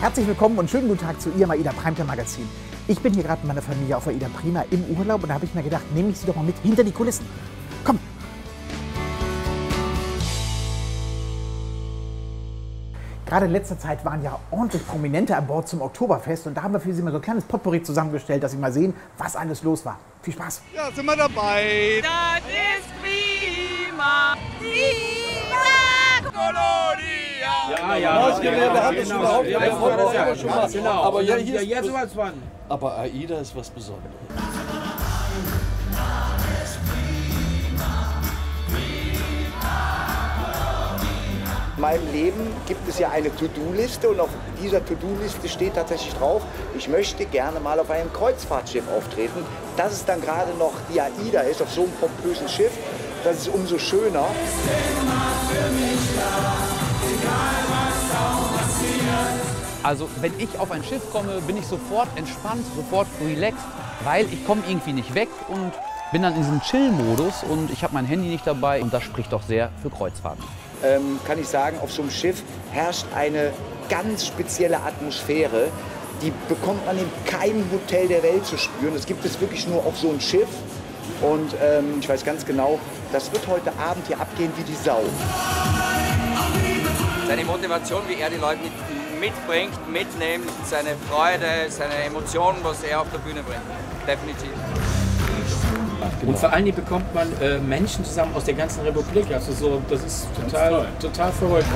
Herzlich willkommen und schönen guten Tag zu Ihrem AIDA Primetime Magazin. Ich bin hier gerade mit meiner Familie auf AIDA Prima im Urlaub und da habe ich mir gedacht, nehme ich Sie doch mal mit hinter die Kulissen. Komm! Gerade in letzter Zeit waren ja ordentlich Prominente an Bord zum Oktoberfest und da haben wir für Sie mal so ein kleines Potpourri zusammengestellt, dass Sie mal sehen, was alles los war. Viel Spaß! Ja, sind wir dabei. Das ist prima. Prima Ja, Colonia. genau. Aber ja, hier ist jetzt was von. Aber AIDA ist was Besonderes. In meinem Leben gibt es ja eine To-Do-Liste und auf dieser To-Do-Liste steht tatsächlich drauf, ich möchte gerne mal auf einem Kreuzfahrtschiff auftreten. Dass es dann gerade noch die AIDA ist, auf so einem pompösen Schiff, das ist umso schöner. Also wenn ich auf ein Schiff komme, bin ich sofort entspannt, sofort relaxed, weil ich komme irgendwie nicht weg und bin dann in diesem Chill-Modus und ich habe mein Handy nicht dabei und das spricht doch sehr für Kreuzfahrten. Kann ich sagen, auf so einem Schiff herrscht eine ganz spezielle Atmosphäre. Die bekommt man in keinem Hotel der Welt zu spüren. Das gibt es wirklich nur auf so einem Schiff. Und ich weiß ganz genau, das wird heute Abend hier abgehen wie die Sau. Seine Motivation, wie er die Leute mitbringt, mitnimmt, seine Freude, seine Emotionen, was er auf der Bühne bringt. Definitiv. Und vor allen Dingen bekommt man Menschen zusammen aus der ganzen Republik. Also so, das ist total verrückt.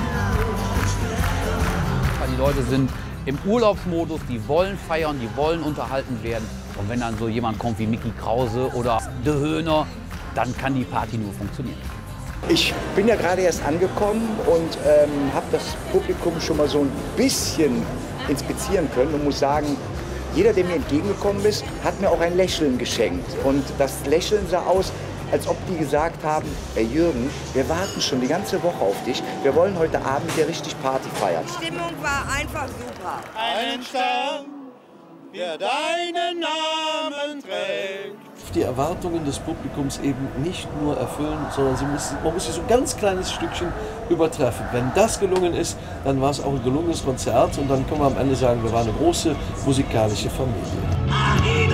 Die Leute sind im Urlaubsmodus, die wollen feiern, die wollen unterhalten werden. Und wenn dann so jemand kommt wie Micky Krause oder De Höhner, dann kann die Party nur funktionieren. Ich bin ja gerade erst angekommen und habe das Publikum schon mal so ein bisschen inspizieren können und muss sagen, jeder, der mir entgegengekommen ist, hat mir auch ein Lächeln geschenkt. Und das Lächeln sah aus, als ob die gesagt haben, hey Jürgen, wir warten schon die ganze Woche auf dich. Wir wollen heute Abend hier richtig Party feiern. Die Stimmung war einfach super. Einen Stern, der deinen Namen trägt. Die Erwartungen des Publikums eben nicht nur erfüllen, sondern man muss sie so ein ganz kleines Stückchen übertreffen. Wenn das gelungen ist, dann war es auch ein gelungenes Konzert und dann können wir am Ende sagen, wir waren eine große musikalische Familie.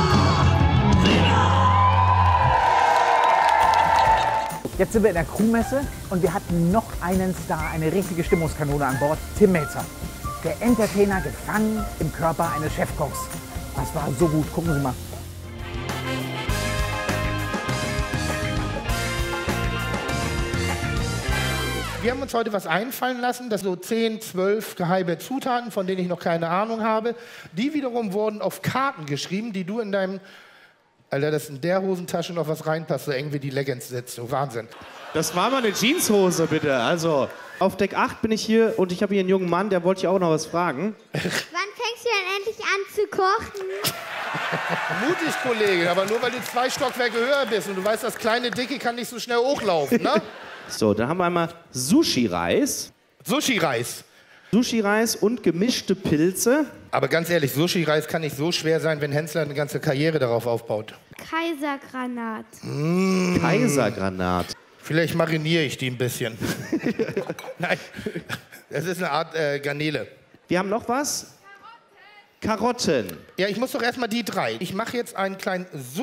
Jetzt sind wir in der Crewmesse und wir hatten noch einen Star, eine richtige Stimmungskanone an Bord, Tim Melzer. Der Entertainer gefangen im Körper eines Chefkochs. Das war so gut, gucken Sie mal. Wir haben uns heute was einfallen lassen, das so 10, 12 geheime Zutaten, von denen ich noch keine Ahnung habe. Die wiederum wurden auf Karten geschrieben, die du in deinem... Alter, dass in der Hosentasche noch was reinpasst, so eng wie die Leggings sitzt. So Wahnsinn. Das war mal eine Jeanshose, bitte. Also, auf Deck 8 bin ich hier und ich habe hier einen jungen Mann, der wollte ich auch noch was fragen. Wann fängst du denn endlich an zu kochen? Mutig, Kollege, aber nur weil du 2 Stockwerke höher bist und du weißt, das kleine Dicke kann nicht so schnell hochlaufen, ne? So, dann haben wir einmal Sushi-Reis. Sushi-Reis. Sushi-Reis und gemischte Pilze. Aber ganz ehrlich, Sushi-Reis kann nicht so schwer sein, wenn Hensler eine ganze Karriere darauf aufbaut. Kaisergranat. Kaisergranat. Vielleicht mariniere ich die ein bisschen. Nein, das ist eine Art Garnele. Wir haben noch was? Karotten. Ja, ich muss doch erstmal die 3. Ich mache jetzt einen kleinen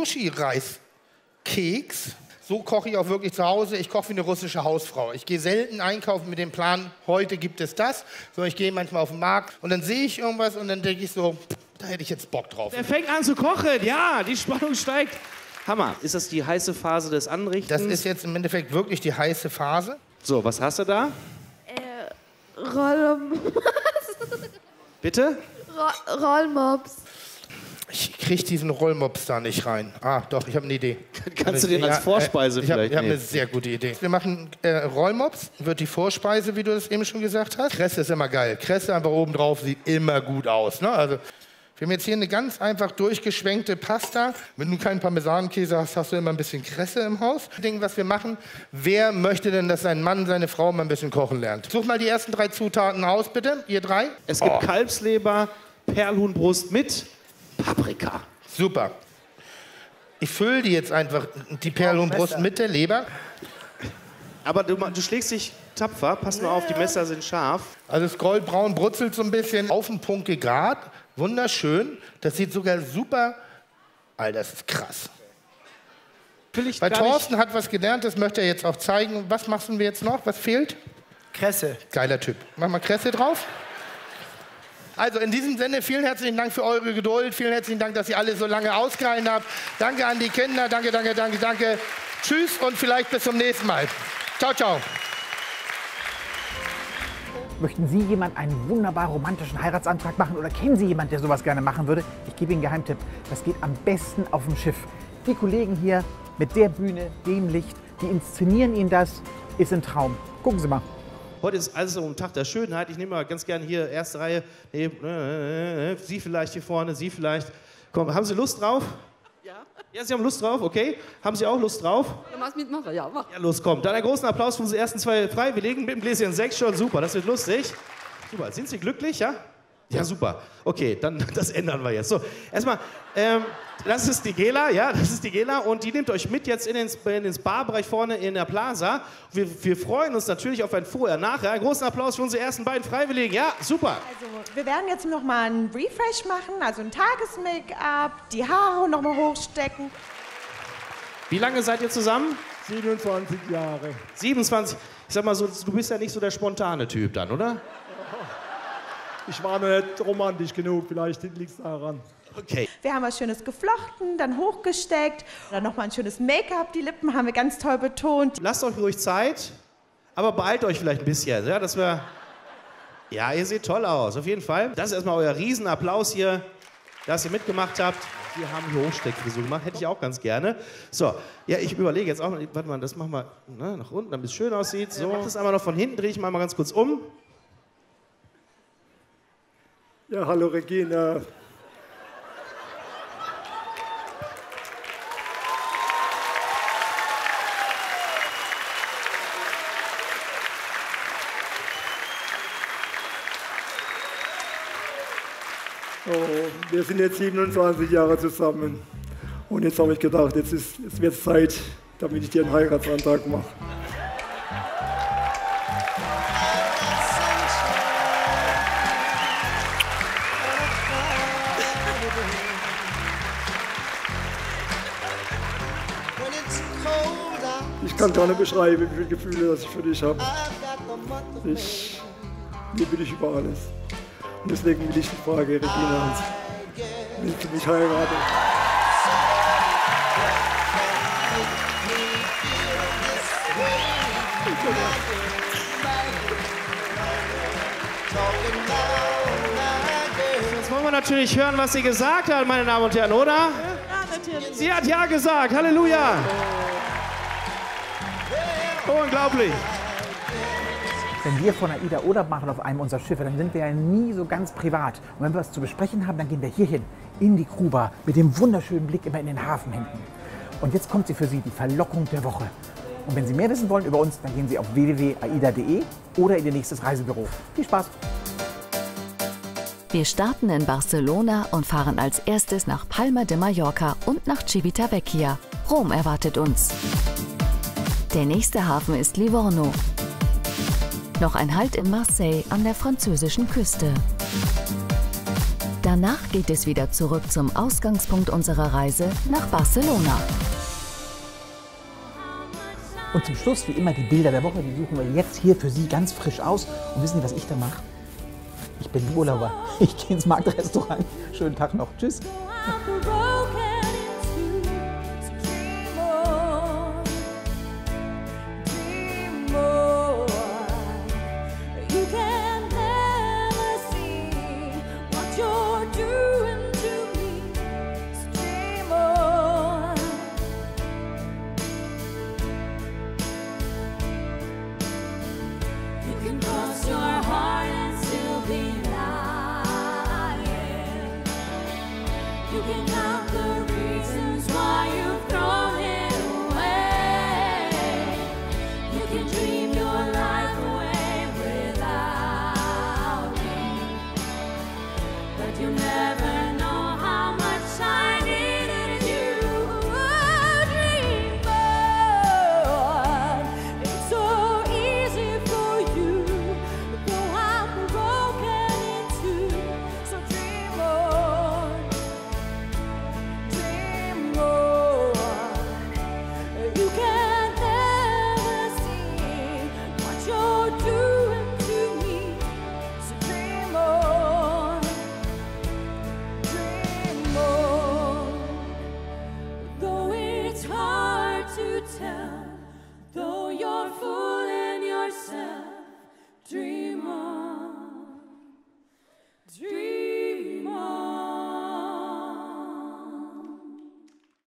Sushi-Reis-Keks. So koche ich auch wirklich zu Hause. Ich koche wie eine russische Hausfrau. Ich gehe selten einkaufen mit dem Plan, heute gibt es das. Sondern ich gehe manchmal auf den Markt und dann sehe ich irgendwas und dann denke ich so, da hätte ich jetzt Bock drauf. Er fängt an zu kochen. Ja, die Spannung steigt. Hammer. Ist das die heiße Phase des Anrichtens? Das ist jetzt im Endeffekt wirklich die heiße Phase. So, was hast du da? Rollmops. Bitte? Rollmops. Ich kriege diesen Rollmops da nicht rein. Ah, doch, ich habe eine Idee. Kannst du den als Vorspeise vielleicht Ich habe eine nehmen? sehr gute Idee. Wir machen Rollmops, wird die Vorspeise, wie du das eben schon gesagt hast. Kresse ist immer geil. Kresse einfach oben drauf, sieht immer gut aus. Ne? Also, wir haben jetzt hier eine ganz einfach durchgeschwenkte Pasta. Wenn du keinen Parmesankäse hast, hast du immer ein bisschen Kresse im Haus. Ding, was wir machen, wer möchte denn, dass sein Mann, seine Frau mal ein bisschen kochen lernt? Such mal die ersten 3 Zutaten aus, bitte, ihr 3. Es gibt Kalbsleber, Perlhuhnbrust mit Paprika. Super. Ich fülle die jetzt einfach, die Perlhuhnbrust mit der Leber. Aber du schlägst dich tapfer. Passt mal auf, die Messer sind scharf. Also das Goldbraun brutzelt so ein bisschen auf den Punkt gegart. Wunderschön. Das sieht sogar super... Alter, das ist krass. Bei Thorsten hat was gelernt, das möchte er jetzt auch zeigen. Was machen wir jetzt noch? Was fehlt? Kresse. Geiler Typ. Mach mal Kresse drauf. Also in diesem Sinne, vielen herzlichen Dank für eure Geduld. Vielen herzlichen Dank, dass ihr alle so lange ausgehalten habt. Danke an die Kinder. Danke, danke, danke, danke. Tschüss und vielleicht bis zum nächsten Mal. Ciao, ciao. Möchten Sie jemand einen wunderbar romantischen Heiratsantrag machen oder kennen Sie jemanden, der sowas gerne machen würde? Ich gebe Ihnen einen Geheimtipp. Das geht am besten auf dem Schiff. Die Kollegen hier mit der Bühne, dem Licht, die inszenieren Ihnen das, ist ein Traum. Gucken Sie mal. Heute ist also ein Tag der Schönheit. Ich nehme mal ganz gerne hier erste Reihe. Nee, Sie vielleicht hier vorne, Sie vielleicht. Komm, haben Sie Lust drauf? Ja. Ja, Sie haben Lust drauf, okay. Haben Sie auch Lust drauf? Ja, machst mitmachen, ja, mach. Ja, los, komm. Dann einen großen Applaus für unsere ersten 2 Freiwilligen mit dem Gläschen Sekt schon. Super, das wird lustig. Super, sind Sie glücklich, ja? Ja, super. Okay, dann das ändern wir jetzt. So, erstmal, das ist die Gela, ja, das ist die Gela und die nimmt euch mit jetzt in den Spa-Bereich vorne in der Plaza. Wir freuen uns natürlich auf ein Vorher-Nachher. Einen großen Applaus für unsere ersten beiden Freiwilligen. Ja, super. Also, wir werden jetzt noch mal einen Refresh machen, also ein Tages-Make-up, die Haare noch mal hochstecken. Wie lange seid ihr zusammen? 27 Jahre. 27. Ich sag mal so, du bist ja nicht so der spontane Typ dann, oder? Ich war noch nicht romantisch genug, vielleicht liegt es daran. Okay. Wir haben was Schönes geflochten, dann hochgesteckt, dann noch mal ein schönes Make-up. Die Lippen haben wir ganz toll betont. Lasst euch ruhig Zeit, aber beeilt euch vielleicht ein bisschen, ja, dass wir... Ja, ihr seht toll aus, auf jeden Fall. Das ist erstmal euer Riesenapplaus hier, dass ihr mitgemacht habt. Wir haben hier Hochsteckfrisur gemacht, hätte ich auch ganz gerne. So, ja, ich überlege jetzt auch, warte mal, das machen wir nach unten, damit es schön aussieht. So, mach das einmal noch von hinten, drehe ich mal ganz kurz um. Ja, hallo Regina. Oh, wir sind jetzt 27 Jahre zusammen. Und jetzt habe ich gedacht, jetzt wird es Zeit, damit ich dir einen Heiratsantrag mache. Ich kann gar nicht beschreiben, wie viele Gefühle das ich für dich habe. Ich liebe dich über alles. Und deswegen will ich die Frage, Regina, willst du mich heiraten? Jetzt wollen wir natürlich hören, was sie gesagt hat, meine Damen und Herren, oder? Ja, natürlich. Sie hat ja gesagt, Halleluja! Unglaublich! Wenn wir von AIDA Urlaub machen auf einem unserer Schiffe, dann sind wir ja nie so ganz privat. Und wenn wir was zu besprechen haben, dann gehen wir hier hin, in die Crewbar, mit dem wunderschönen Blick immer in den Hafen hinten. Und jetzt kommt sie für Sie, die Verlockung der Woche. Und wenn Sie mehr wissen wollen über uns, dann gehen Sie auf www.aida.de oder in Ihr nächstes Reisebüro. Viel Spaß! Wir starten in Barcelona und fahren als erstes nach Palma de Mallorca und nach Civitavecchia. Rom erwartet uns. Der nächste Hafen ist Livorno. Noch ein Halt in Marseille an der französischen Küste. Danach geht es wieder zurück zum Ausgangspunkt unserer Reise nach Barcelona. Und zum Schluss, wie immer, die Bilder der Woche, die suchen wir jetzt hier für Sie ganz frisch aus. Und wissen Sie, was ich da mache? Ich bin Urlauber. Ich gehe ins Marktrestaurant. Schönen Tag noch. Tschüss.